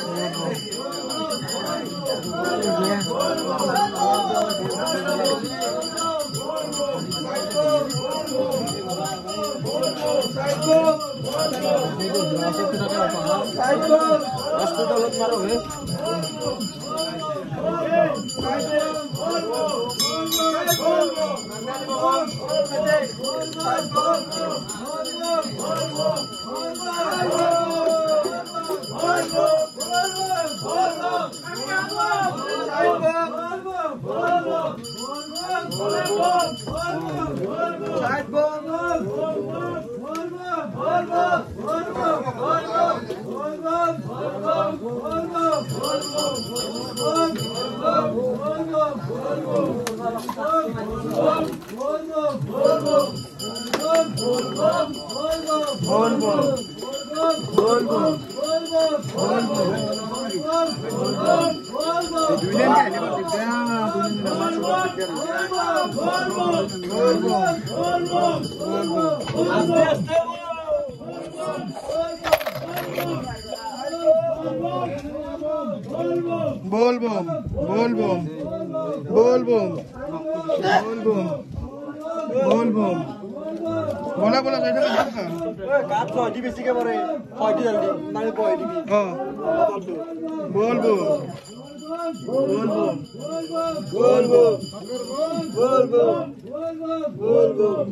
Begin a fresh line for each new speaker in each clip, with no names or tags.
बोला बोला जाइए ना
काट तो जी बेसी के बारे फाइट जल्दी नाले पॉइंट भी
हां बोल बोल बोल बोल बोल बोल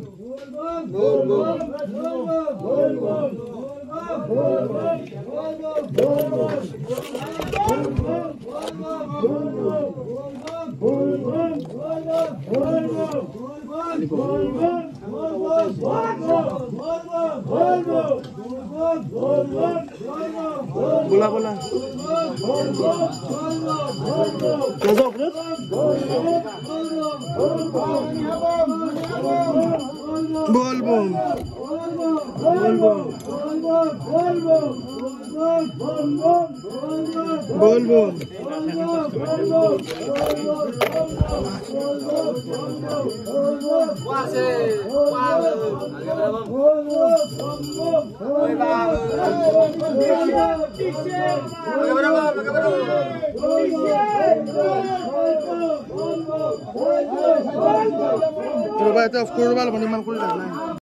बोला बोला कैसा बोल बोल बोल बोल बोल Coba itu kurban, mending kurban.